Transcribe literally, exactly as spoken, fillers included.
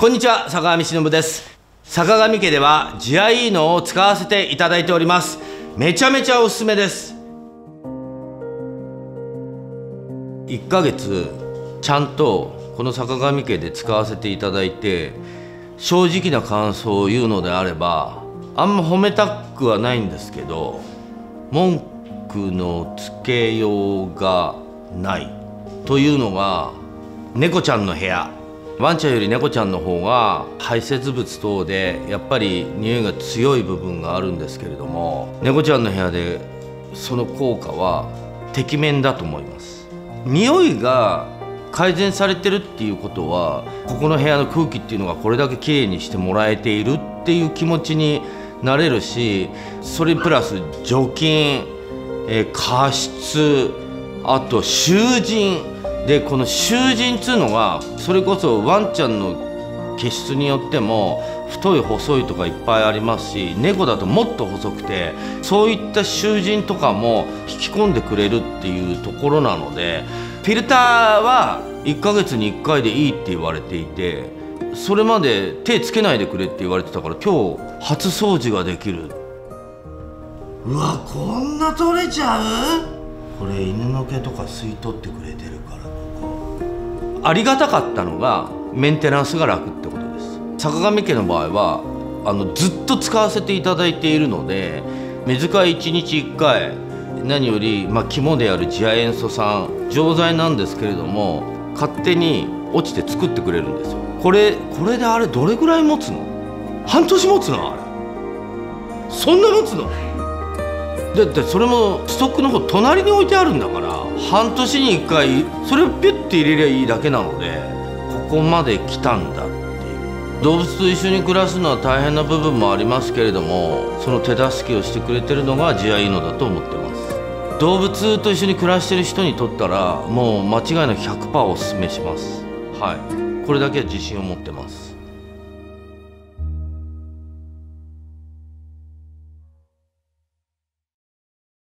こんにちは、坂上忍です。坂上家ではジアイーノを使わせていただいております。めちゃめちゃおすすめです。いっかげつちゃんとこの坂上家で使わせていただいて、正直な感想を言うのであれば、あんま褒めたくはないんですけど、文句のつけようがないというのが猫ちゃんの部屋。ワンちゃんより猫ちゃんの方が排泄物等でやっぱり匂いが強い部分があるんですけれども、猫ちゃんの部屋でその効果はてきめんだと思います。匂いが改善されてるっていうことは、ここの部屋の空気っていうのがこれだけきれいにしてもらえているっていう気持ちになれるし、それプラス除菌、えー、加湿、あと臭塵で、この臭塵っていうのがそれこそワンちゃんの毛質によっても太い細いとかいっぱいありますし、猫だともっと細くて、そういった臭塵とかも引き込んでくれるっていうところなので、フィルターはいっかげつにいっかいでいいって言われていて、それまで手つけないでくれって言われてたから、今日初掃除ができる。うわ、こんな取れちゃう？これ犬の毛とか吸い取ってくれてるから、ここありがたかったのがメンテナンスが楽ってことです。坂上家の場合はあのずっと使わせていただいているので、水替えいちにちいっかい、何より、まあ、肝である次亜塩素酸錠剤なんですけれども、勝手に落ちて作ってくれるんですよ。これこれであれどれぐらい持つの？半年持つの？あれそんな持つの？だってそれもストックの方隣に置いてあるんだから、半年にいっかいそれをピュッて入れりゃいいだけなので、ここまで来たんだっていう。動物と一緒に暮らすのは大変な部分もありますけれども、その手助けをしてくれてるのがジアイーノだと思ってます。動物と一緒に暮らしてる人にとったらもう間違いなく ひゃくパーセント おすすめします。はい、これだけは自信を持ってます。